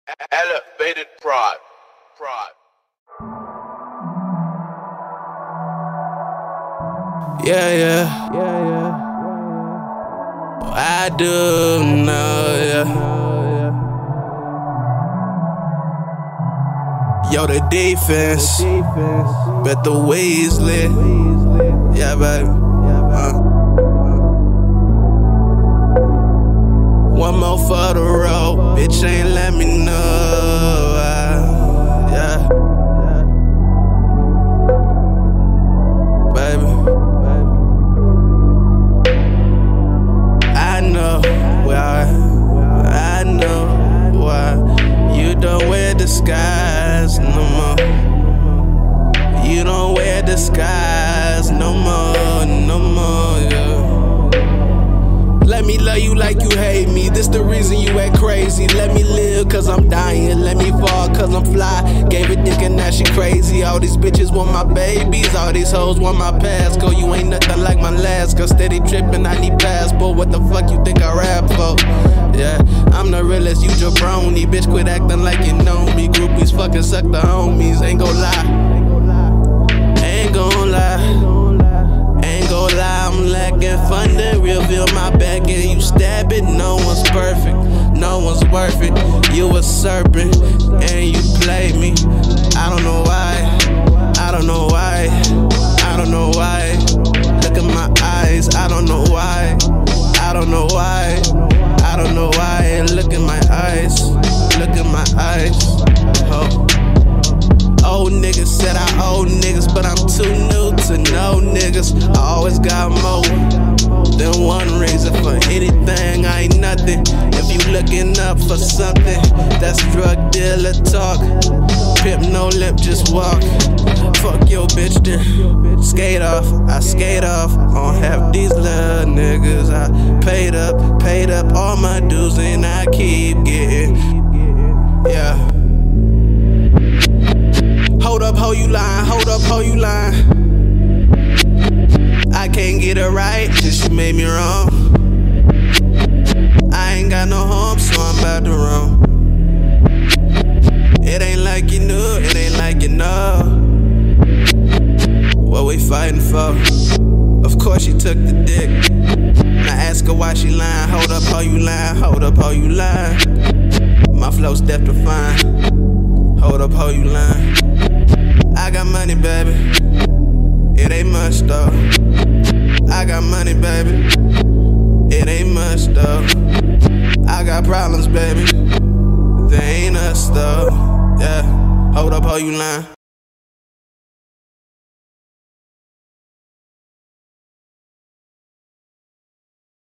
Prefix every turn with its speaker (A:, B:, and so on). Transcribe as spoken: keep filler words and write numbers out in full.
A: Elevated prod. Prod.
B: Yeah, yeah, yeah, yeah. I do know, yeah. Yo, the defense, bet the Weasley. Yeah, baby. Uh. One more for the road, bitch ain't let me know. Uh, yeah, baby. I know why, I know why you don't wear disguise no more. You don't wear disguise no more, no more, yeah. Let me love you like you hate me, this the reason you act crazy. Let me live cause I'm dying, let me fall cause I'm fly. Gave a dick and now she crazy. All these bitches want my babies, all these hoes want my passport. You ain't nothing like my last girl, steady tripping, I need passport. What the fuck you think I rap for? Yeah, I'm the realest, you jabroni. Bitch quit acting like you know me. Groupies fucking suck the homies, ain't gon' lie. Ain't gon' lie. Ain't gon' lie, I'm lacking funding. Reveal my back and you stab it. No one's perfect, no one's worth it. You a serpent and you play me. I don't know why, I don't know why, I don't know why. Look at my eyes, I don't know why, I don't know why, I don't know why. Look at my eyes, look at my eyes. Oh. Old niggas said I owe niggas, but I'm too new to know niggas. I always got more than one reason for anything. I ain't nothing. If you looking up for something, that's drug dealer talk. Pimp no lip, just walk. Fuck your bitch then. Skate off, I skate off. I don't have these little niggas. I paid up, paid up all my dues and I keep getting. Yeah. Hold up, ho, you lying, hold up, ho, you lying. I can't get it right, cause you made me wrong. I ain't got no home, so I'm about to roam. It ain't like you knew, it ain't like you know what we fighting for. Of course she took the dick. Now ask her why she lying. Hold up, ho, you lying, hold up, ho, you lying. My flow's death defying. Hold up, ho, you lying. I got money, baby. It ain't much though. I got money, baby. It ain't much though. I got problems, baby. They ain't us though. Yeah. Hold up, ho, you lying.